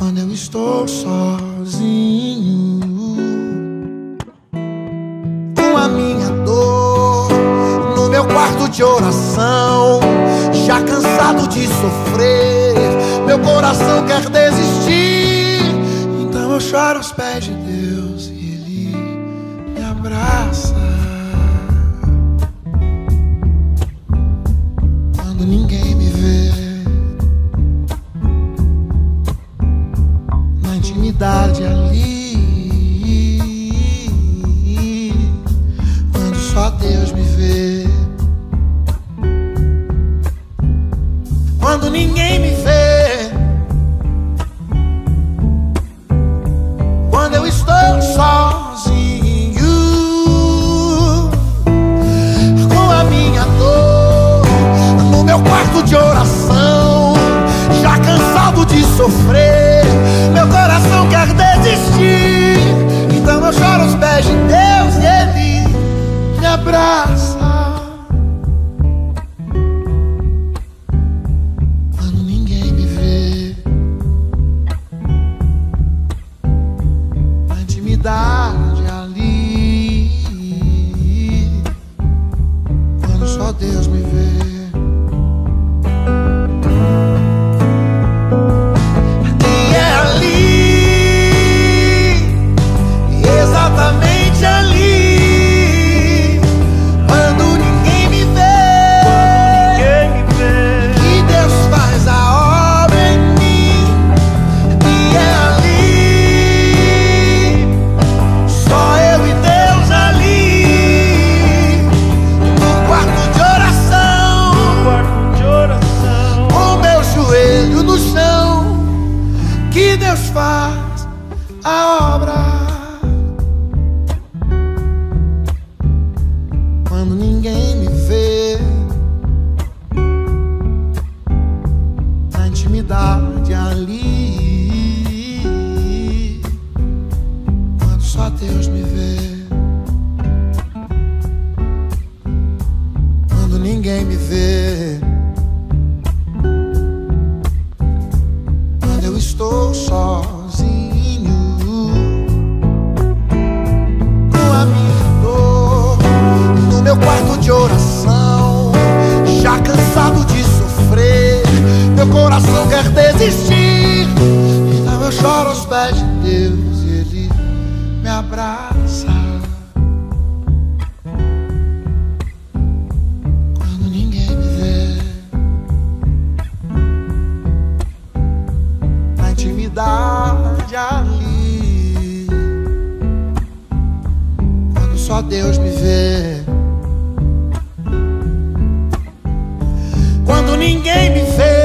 quando eu estou sozinho, com a minha dor no meu quarto de oração, já cansado de sofrer, meu coração quer desistir. Então eu choro aos pés de Deus e Ele me abraça. Quando ninguém me vê, na intimidade ali, quando só Deus me vê, quando ninguém me vê, quando eu estou sozinho, com a minha dor no meu quarto de oração, já cansado de sofrer, meu coração quer desistir. Então eu choro aos pés de Deus e Ele me abraça. Quando ninguém me vê, na intimidade ali, quando só Deus me vê. Exatamente ali, quando ninguém me vê, que Deus faz a obra em mim. E é ali, só eu e Deus ali, no quarto de oração, com meu joelho no chão, que Deus faz a obra. Quando ninguém me vê, na intimidade ali, quando só Deus me vê, quando ninguém me vê, quando eu estou sozinho, com a minha dor no meu quarto de oração, já cansado de sofrer, meu coração quer desistir. Então eu choro aos pés de Deus e Ele me abraça. Quando ninguém me vê, na intimidade ali, quando só Deus me vê, quando ninguém me vê,